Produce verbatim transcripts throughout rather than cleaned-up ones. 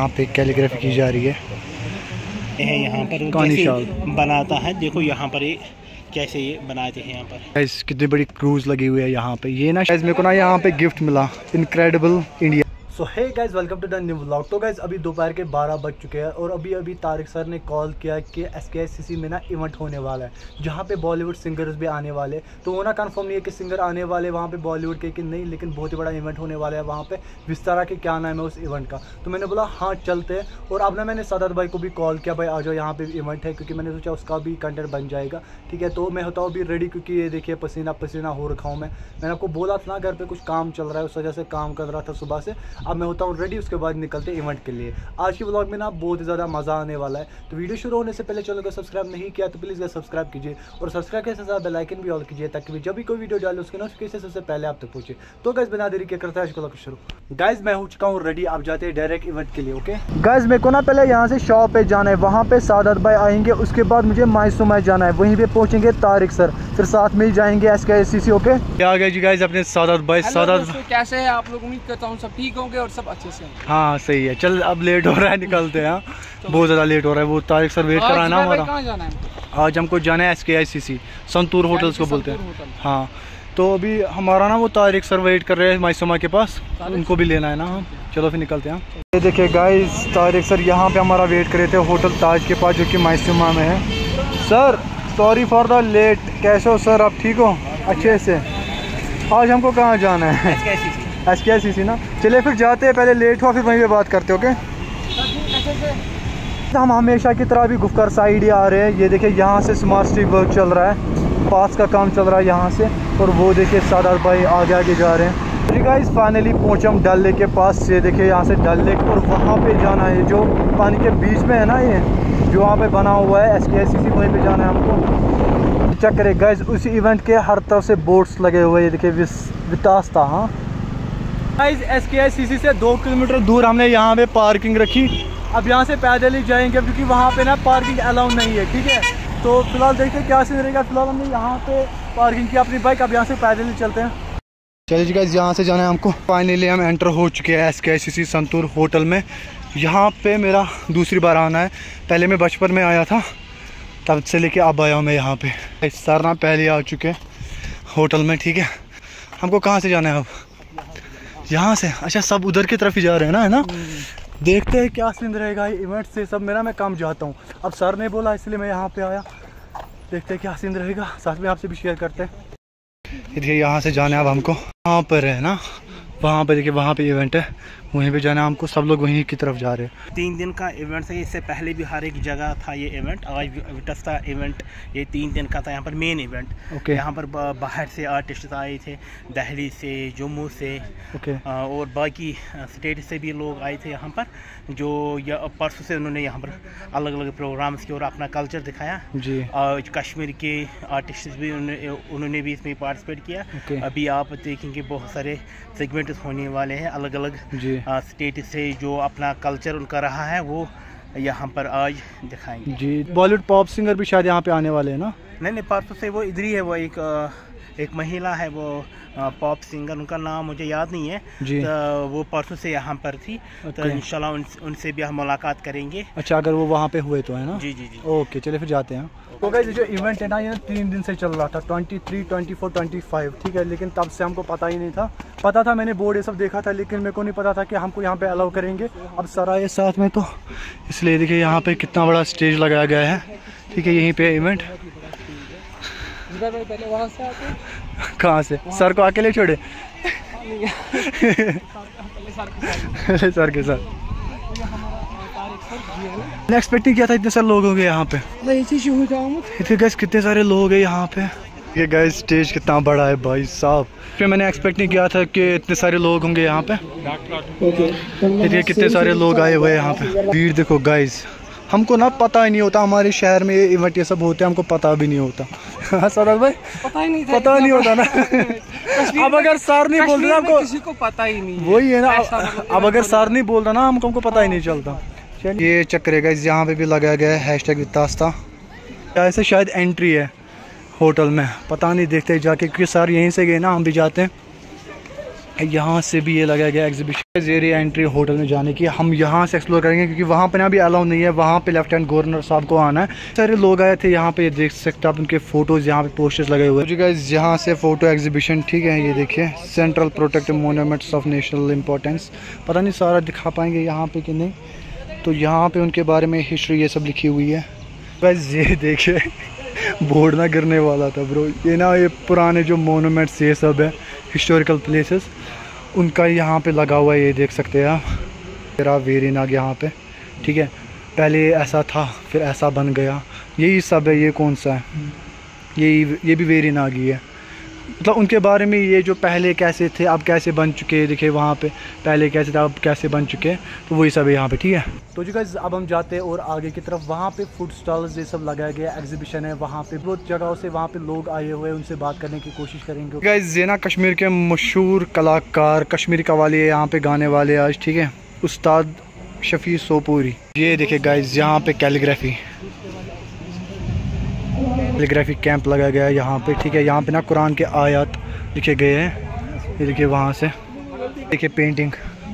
यहाँ पे कैलीग्राफी की जा रही है। है यहाँ पर कैसे बनाता है, देखो यहाँ पर ये कैसे ये बनाते हैं। यहाँ पर गाइस कितनी बड़ी क्रूज लगी हुई है यहाँ पे। ये ना गाइस मेरे को ना यहाँ पे गिफ्ट मिला, incredible India. So hey guys, welcome to the new vlog. तो गाइस अभी दोपहर के बारह बज चुके हैं और अभी अभी तारिक सर ने कॉल किया कि S K S C C में ना इवेंट होने वाला है जहाँ पे बॉलीवुड सिंगर्स भी आने वाले। तो वो ना कंफर्म नहीं है कि सिंगर आने वाले वहाँ पे बॉलीवुड के कि नहीं, लेकिन बहुत ही बड़ा इवेंट होने वाला है वहाँ पे। विस्तारा के क्या नाम है उस इवेंट का। तो मैंने बोला हाँ चलते हैं। और अब ना मैंने सादात भाई को भी कॉल किया, भाई आ जाओ यहाँ पे इवेंट है, क्योंकि मैंने सोचा उसका भी कंटेंट बन जाएगा। ठीक है, तो मैं होता हूँ अभी रेडी, क्योंकि ये देखिए पसीना पसीना हो रखा हूँ मैं। मैंने आपको बोला था ना घर पर कुछ काम चल रहा है, उस वजह से काम कर रहा था सुबह से। अब मैं होता हूँ रेडी, उसके बाद निकलते इवेंट के लिए। आज की व्लॉग में ना बहुत ज़्यादा मज़ा आने वाला है। तो वीडियो शुरू होने से पहले चलो, अगर सब्सक्राइब नहीं किया तो प्लीज़ सब्सक्राइब कीजिए और सब्सक्राइब के साथ बेल आइकन भी ऑन कीजिए, ताकि जब भी कोई वीडियो डाले उसके नोटिफिकेशन सबसे पहले आप तक पहुंचे। तो गाइस बिना देरी के करते हैं आज को शुरू। गाइस मैं हो चुका हूँ रेडी, आप जाते हैं डायरेक्ट इवेंट के लिए। ओके गाइस, मेरे को ना पहले यहाँ से शॉप पे जाना है, वहाँ पे सादात भाई आएंगे, उसके बाद मुझे मायसूमाय जाना है, वहीं पे पहुँचेंगे तारिक सर, फिर साथ में ही जाएंगे एस के एस सी सी। ओके क्या आ गया जी गाइस अपने सादात भाई। सादात कैसे है आप लोग? उम्मीद करता हूँ सब ठीक होंगे और सब अच्छे से। हाँ सही है, चल अब लेट हो रहा है, निकलते हैं। बहुत ज़्यादा लेट हो रहा है, वो तारिक सर वेट कर रहा है ना हमारा। कहाँ जाना है? आज हमको जाना है S K S C C, Santoor hotels को बोलते हैं। हाँ तो अभी हमारा ना वो तारिक सर वेट कर रहे हैं मायसूमा के पास, उनको भी लेना है ना हम। चलो फिर निकलते हैं। ये देखिए गाइस, तारिक सर यहाँ पे हमारा वेट कर रहे थे होटल ताज के पास, जो कि मायसूमा में है। Sir sorry for the late, कैसे हो सर? आप ठीक हो? अच्छे से। आज हमको कहाँ जाना है? एस के एस सी सी ना। चलिए फिर जाते हैं, पहले लेट हुआ फिर वहीं पे बात करते। ओके हम हमेशा की तरह भी गुफकर साइड ही आ रहे हैं। ये देखिए यहाँ से स्मार्ट सिटी वर्क चल रहा है, पास का काम चल रहा है यहाँ से। और वो देखिए सादात भाई आगे आगे जा रहे हैं। जी गाइस फाइनली पहुँचे हम डल लेक के पास। ये देखिए यहाँ से डल लेक, और वहाँ पे जाना है जो पानी के बीच में है ना, ये जो वहाँ पे बना हुआ है एस के एस सी सी, वहीं पे जाना है हमको। चेक करें गाइस, उसी इवेंट के हर तरफ से बोर्ड्स लगे हुए। ये देखिए वितास्ता। हाँ guys S K S C C से दो किलोमीटर दूर हमने यहाँ पे पार्किंग रखी। अब यहाँ से पैदल ही जाएंगे, क्योंकि वहाँ पे ना पार्किंग अलाउ नहीं है। ठीक है, तो फिलहाल देखते हैं क्या सीन रहेगा। फिलहाल हमने यहाँ पे पार्किंग की अपनी बाइक, अब यहाँ से पैदल ही चलते हैं। चलिए गाइस यहाँ से जाना है हमको। फाइनली हम एंटर हो चुके हैं S K S C C Santoor hotel में। यहाँ पे मेरा दूसरी बार आना है, पहले मैं बचपन में आया था, तब से लेके अब आया हूँ मैं यहाँ पे। सर ना पहले आ चुके हैं होटल में। ठीक है, हमको कहाँ से जाना है अब? यहाँ से। अच्छा सब उधर की तरफ ही जा रहे हैं ना, है ना? देखते हैं क्या सीन रहेगा इवेंट से। सब मेरा मैं काम जाता हूँ, अब सर ने बोला इसलिए मैं यहाँ पे आया। देखते हैं क्या सीन रहेगा, साथ में आपसे भी शेयर करते हैं। देखिए यहाँ से जाना है अब हमको, वहाँ पर है ना, वहाँ पे देखिए वहाँ पे इवेंट है, वहीं पे जाना है हमको। सब लोग वहीं की तरफ जा रहे हैं। तीन दिन का इवेंट है, इससे पहले भी हर एक जगह था ये इवेंट। आज वितास्ता इवेंट ये तीन दिन का था, यहाँ पर मेन इवेंट। ओके यहाँ पर बाहर से आर्टिस्ट आए थे, दिल्ली से, जम्मू से, ओके और बाकी स्टेट से भी लोग आए थे यहाँ पर, जो परसों से उन्होंने यहाँ पर अलग अलग प्रोग्राम्स किए और अपना कल्चर दिखाया जी। और कश्मीर के आर्टिस्ट भी उन्होंने भी इसमें पार्टिसिपेट किया। अभी आप देखेंगे बहुत सारे सेगमेंट होने वाले हैं अलग अलग स्टेट से, जो अपना कल्चर उनका रहा है वो यहाँ पर आज दिखाएंगे जी। बॉलीवुड पॉप सिंगर भी शायद यहाँ पे आने वाले हैं ना? नहीं नहीं, परसों से वो इधर ही है। वो एक एक महिला है, वो पॉप सिंगर, उनका नाम मुझे याद नहीं है जी। तो वो परसों से यहाँ पर थी, तो इंशाल्लाह उन, उनसे भी हम मुलाकात करेंगे। अच्छा अगर वो वहाँ पे हुए तो, है ना? जी जी जी। ओके चलिए फिर जाते हैं। तो गाइस जो इवेंट है ना, ये तीन दिन से चल रहा था, तेईस, चौबीस, पच्चीस। ठीक है, लेकिन तब से हमको पता ही नहीं था। पता था मैंने बोर्ड ये सब देखा था, लेकिन मेरे को नहीं पता था कि हमको यहाँ पे अलाउ करेंगे। अब सर आए साथ में, तो इसलिए देखिए यहाँ पे कितना बड़ा स्टेज लगाया गया है। ठीक है, यहीं पे इवेंट। पहले वहाँ से आते, कहाँ से? सर को अकेले छोड़े? सर के साथ एक्सपेक्ट नहीं किया था इतने सारे लोग होंगे यहाँ पे। इतने गैस कितने सारे लोग हैं यहाँ पे। ये गैस स्टेज कितना बड़ा है भाई साहब, फिर मैंने एक्सपेक्ट नहीं किया था कि इतने सारे लोग होंगे यहाँ पे। देखिए कितने सारे लोग आए हुए हैं यहाँ पे। भीड़ देखो गाइस, हमको ना पता ही नहीं होता हमारे शहर में ये इवेंट ये सब होते हैं, हमको पता भी नहीं होता। सर भाई पता ही नहीं था, पता नहीं होता ना। अब अगर सर नहीं बोल रहा हमको, किसी को पता ही नहीं, वही है ना। अब अगर सर नहीं बोल रहा ना, हमको हमको पता ही नहीं चलता। ये चक्कर है गाइस, यहाँ पे भी लगाया गया है हैशटैग वितास्ता। ऐसे शायद एंट्री है होटल में, पता नहीं, देखते जाके, क्योंकि सर यहीं से गए ना, हम भी जाते हैं। यहाँ से भी ये लगाया गया एग्जीबिशन एरिया एंट्री होटल में जाने की। हम यहाँ से एक्सप्लोर करेंगे क्योंकि वहाँ पे ना भी अलाउ नहीं है, वहाँ पे लेफ्टिनेंट गवर्नर साहब को आना है। सारे लोग आए थे यहाँ पे, देख सकते आप उनके फोटोज़ यहाँ पे पोस्टर्स लगे हुए हैं। गाइस यहाँ से फ़ोटो एग्जीबिशन, ठीक है, ये देखिए central protective monuments of national importance. पता नहीं सारा दिखा पाएंगे यहाँ पे कि नहीं, तो यहाँ पे उनके बारे में हिस्ट्री ये सब लिखी हुई है। गाइस ये देखिए बोर्ड ना गिरने वाला था ब्रो। ये ना ये पुराने जो मोनूमेंट्स ये सब है, हिस्टोरिकल प्लेसेस, उनका यहाँ पे लगा हुआ है, ये देख सकते हैं आप। तेरा वेरी नाग यहाँ पे, ठीक है, पहले ऐसा था फिर ऐसा बन गया, यही सब है। ये कौन सा है, यही ये भी वेरी नाग ही है। मतलब उनके बारे में ये जो पहले कैसे थे अब कैसे बन चुके, देखिए वहाँ पे पहले कैसे थे अब कैसे बन चुके, तो वही सब है यहाँ पे, ठीक है। तो जी गाइस अब हम जाते हैं और आगे की तरफ, वहाँ पे फूड स्टॉल्स ये सब लगाया गया, एग्जीबिशन है वहाँ पे, बहुत जगहों से वहाँ पे लोग आए हुए हैं, उनसे बात करने की कोशिश करेंगे। गाइस ये ना कश्मीर के मशहूर कलाकार, कश्मीरी कव्वाली है यहाँ पे गाने वाले आज, ठीक है, उस्ताद शफी सोपूरी। ये देखिए गाइस यहाँ पे कैलीग्राफी कैलीग्राफी कैंप लगाया गया है यहाँ पे, ठीक है। यहाँ पे ना कुरान के आयत लिखे गए हैं, ये देखिए वहाँ से, देखिए पेंटिंग,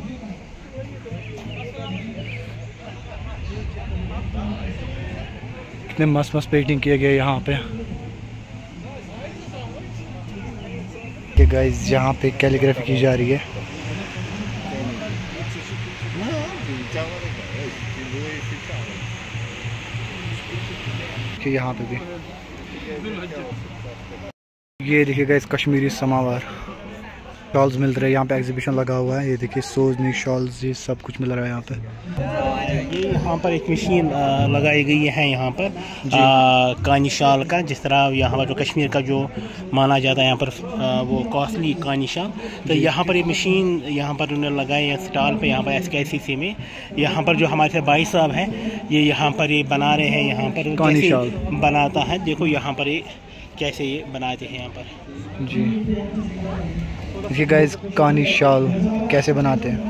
कितने मस्त मस्त पेंटिंग किए गए यहाँ पे। कि गाइस यहाँ पे कैलीग्राफी की जा रही है। कि यहाँ पे भी ये देखिए गाइस कश्मीरी समावार शॉल्स मिल रहे हैं यहाँ पे, एग्जीबिशन लगा हुआ है। ये देखिए सोजनी शॉल्स, ये सब कुछ मिल रहा है यहाँ पे। ये यहाँ पर एक मशीन लगाई गई है यहाँ पर आ, कानी शाल का, जिस तरह यहाँ पर जो कश्मीर का जो माना जाता है यहाँ पर आ, वो कॉस्टली कानी शाल, तो यहाँ पर ये मशीन यहाँ पर उन्होंने लगाई है स्टॉल पे, यहाँ पर एस के सी सी में। यहाँ पर जो हमारे से भाई साहब हैं ये यहाँ पर ये बना रहे हैं, यहाँ पर कानी शाल बनाता है, देखो यहाँ पर ये कैसे ये बनाते हैं यहाँ पर जी। देखिए गाइस कानी शाल कैसे बनाते हैं।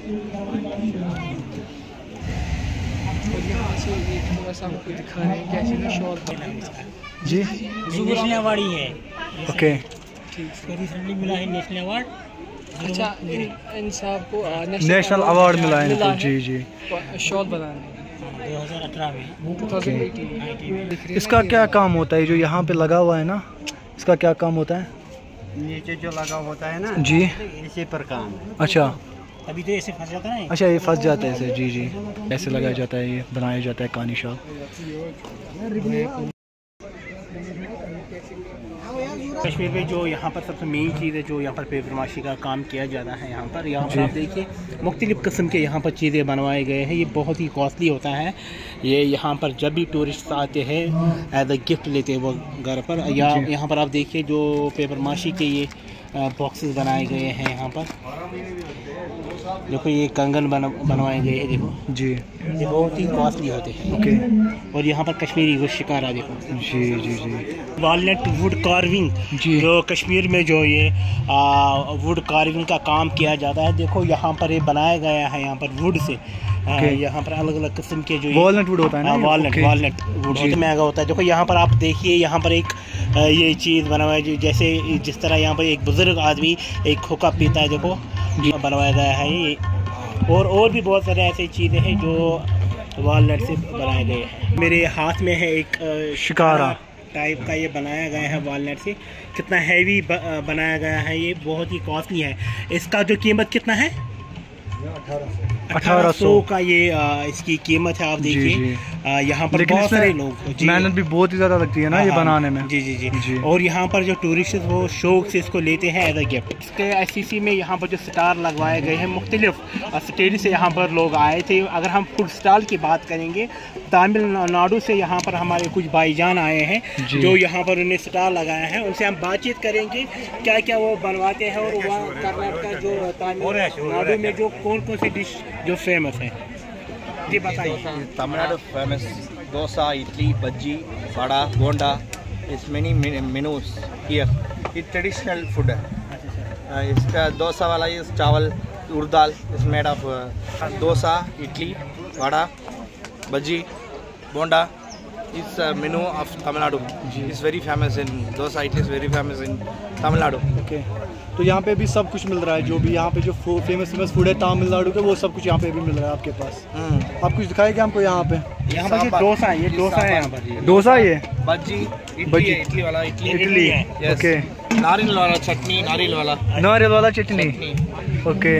दिखा रहे हैं कैसे ना शॉल जी, नेशनल अवार्ड ही है। ओके, रिसेंटली मिला है नेशनल अवार्ड। अच्छा, इन इन साहब को नेशनल अवार्ड मिला है इनको, जी जी, शॉल बनाने दो हज़ार अठारह में। दो हज़ार अठारह। इसका क्या काम होता है जो यहाँ पे लगा हुआ है ना, इसका क्या काम होता है? नीचे जो लगा होता है ना जी, इसी पर काम है। अच्छा, अभी तो ऐसे फंस जाता है। अच्छा ये फंस जाता है ऐसे, जी जी, ऐसे लगाया जाता है, ये बनाया जाता है कानी शाल। कश्मीर में जो यहाँ पर सबसे मेन चीज़ है, जो यहाँ पर पेपर माशी का काम किया जाता है यहाँ पर, यहाँ पर आप देखिए मुख्तलिफ़ किस्म के यहाँ पर चीज़ें बनवाए गए हैं। ये बहुत ही कॉस्टली होता है। ये यहाँ पर जब भी टूरिस्ट आते हैं एज अ गिफ्ट लेते हैं वो घर पर, या यहाँ पर आप देखिए जो पेपर माशी के ये बॉक्सेस बनाए गए हैं यहाँ पर, देखो ये कंगन बन बनवाए गए हैं, देखो जी, ये बहुत ही कॉस्टली होते हैं। ओके, और यहाँ पर कश्मीरी वो शिकारा देखो, जी जी जी, वॉलनट वुड कार्विंग, जी, जो कश्मीर में जो ये आ, वुड कार्विंग का काम किया जाता है, देखो यहाँ पर ये बनाया गया है यहाँ पर वुड से। okay. यहाँ पर अलग अलग किस्म के जो वॉलनट वुड होता है ना, वॉलनट okay. वॉलनट वुड बहुत महंगा होता है। देखो यहाँ पर आप देखिए, यहाँ पर एक ये चीज़ बनवा है, जैसे जिस तरह यहाँ पर एक बुजुर्ग आदमी एक हुक्का पीता है, देखो बनवाया गया है ये। और और भी बहुत सारे ऐसी चीज़ें हैं जो वॉलनट से बनाए गए हैं। मेरे हाथ में है एक शिकारा टाइप का, ये बनाया गया है वॉलनट से। कितना हैवी बनाया गया है, ये बहुत ही कॉस्टली है। इसका जो कीमत कितना है, अठारह सौ का ये आ, इसकी कीमत है। आप देखिए यहाँ पर बहुत सारे लोग, मेहनत भी बहुत ही ज़्यादा लगती है ना ये बनाने में, जी, जी जी जी। और यहाँ पर जो टूरिस्ट वो शौक से इसको लेते हैं एज अ गिफ्ट। इसके एस सी सी में यहाँ पर जो स्टार लगवाए गए हैं, मुख्तलिफ स्टेट से यहाँ पर लोग आए थे। अगर हम फूड स्टॉल की बात करेंगे, तमिलनाडु से यहाँ पर हमारे कुछ भाईजान आए हैं जो यहाँ पर उन्हें स्टार लगाया है। उनसे हम बातचीत करेंगे क्या क्या वो बनवाते हैं, और वहाँ कर्नाटक जो तमिलनाडु में जो कौन कौन सी डिश जो फेमस है, जी बताइए। Tamil Nadu famous dosa, idli, bajji, vada, bonda, it's many menus here. ये ट्रेडिशनल फूड है। इसका डोसा वाला इस चावल उड़द दाल is made of dosa, idli, vada, bajji, bonda, It's a menu of Tamil Nadu. It's very famous in dosa idli is very famous in Tamil Nadu. Okay. तो यहाँ पे भी सब कुछ मिल रहा है, जो भी यहाँ पे जो फेमस फेमस फूड है तमिलनाडु का, वो सब कुछ यहाँ पे भी मिल रहा है आपके पास। आप कुछ दिखाएंगे हमको यहाँ पे? यहाँ पर जो डोसा है, ये डोसा है यहाँ पर। डोसा ये बज्जी इडली है, इडली वाला इडली इडली ओके। नारियल वाला चटनी, नारियल वाला नारियल वाला चटनी ओके।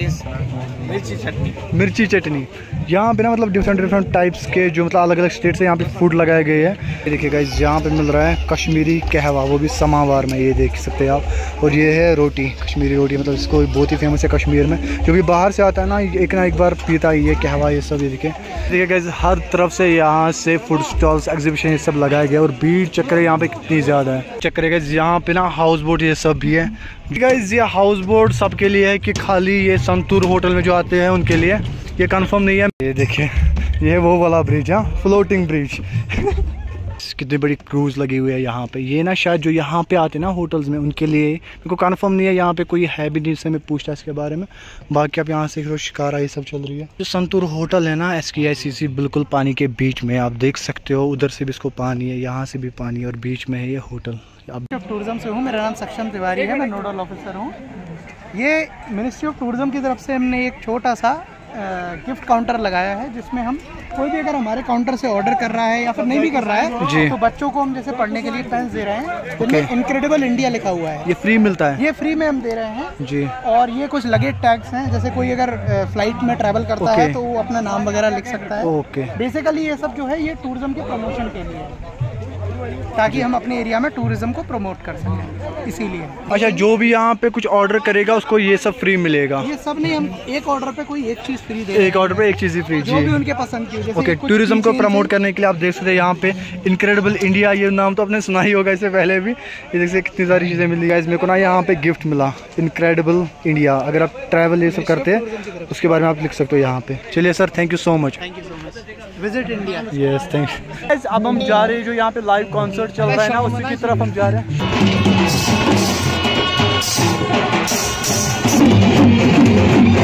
मिर्ची चटनी, मिर्ची चटनी। यहाँ पे ना मतलब डिफरेंट डिफरेंट टाइप्स के जो मतलब अलग अलग स्टेट से यहाँ पे फूड लगाए गए हैं। ये देखिए गाइस, यहाँ पे मिल रहा है कश्मीरी कहवा, वो भी समावार में, ये देख सकते हैं आप। और ये है रोटी, कश्मीरी रोटी, मतलब इसको बहुत ही फेमस है कश्मीर में। जो भी बाहर से आता है ना, एक ना एक बार पीता ही ये कहवा, ये सब। ये देखिए देखिए गाइस, हर तरफ से यहाँ से फूड स्टॉल्स, एग्जीबिशन ये सब लगाए गए। और भीड़ चक्कर यहाँ पे कितनी ज़्यादा है। चक्कर गाइस, यहाँ पे ना हाउस बोट ये सब भी है गाइस। ये हाउस बोट सबके लिए है कि खाली ये संतूर होटल में जो आते हैं उनके लिए, ये कंफर्म नहीं है। ये देखिए, ये वो वाला ब्रिज, हाँ फ्लोटिंग ब्रिज। कितनी बड़ी क्रूज लगी हुई है यहाँ पे। ये ना शायद जो यहाँ पे आते हैं ना होटल्स में, उनके लिए। मेरे को कंफर्म नहीं है, यहाँ पे कोई है भी नहीं जिससे मैं पूछता इसके बारे में। बाकी आप यहाँ से शिकारा ये सब चल रही है। जो संतूर होटल है ना, एस के आई सी सी, बिल्कुल पानी के बीच में, आप देख सकते हो। उधर से भी इसको पानी है, यहाँ से भी पानी, और बीच में है ये होटल। टूरिज्म से हूँ, मेरा नाम सक्षम तिवारी है, मैं नोडल ऑफिसर हूँ। ये मिनिस्ट्री ऑफ टूरिज्म की तरफ से हमने एक छोटा सा गिफ्ट काउंटर लगाया है, जिसमें हम कोई भी अगर हमारे काउंटर से ऑर्डर कर रहा है या फिर नहीं भी कर रहा है, तो बच्चों को हम जैसे पढ़ने के लिए पेन्स दे रहे हैं, जिनमें इनक्रेडिबल इंडिया लिखा हुआ है। ये फ्री मिलता है? ये फ्री में हम दे रहे हैं जी। और ये कुछ लगेज टैग्स हैं, जैसे कोई अगर फ्लाइट में ट्रैवल करता है तो वो अपना नाम वगैरह लिख सकता है। ओके। बेसिकली ये सब जो है ये टूरिज्म के प्रमोशन के लिए है, ताकि हम अपने एरिया में टूरिज्म को प्रमोट कर सकें, इसीलिए। अच्छा, जो भी यहाँ पे कुछ ऑर्डर करेगा उसको ये सब फ्री मिलेगा? ये सब नहीं, हम एक ऑर्डर पे कोई एक चीज फ्री दे, एक ऑर्डर पे एक चीज ही फ्री, जो भी उनके पसंद की। ओके, टूरिज्म को प्रमोट करने के लिए आप देख सकते हैं यहाँ पे इनक्रेडिबल इंडिया, ये नाम तो आपने सुना ही होगा इससे पहले भी। ये देख सकते कितनी सारी चीजें मिली है। मेरे को ना यहाँ पे गिफ्ट मिला, इनक्रेडिबल इंडिया। अगर आप ट्रैवल ये सब करते हैं उसके बारे में आप लिख सकते हो यहाँ पे। चलिए sir, thank you so much. Thank you so much. Visit India. Yes, thank you. अब हम जा रहे हैं, जो यहाँ पे लाइव कॉन्सर्ट चल रहा है ना, उसी की तरफ हम जा रहे हैं।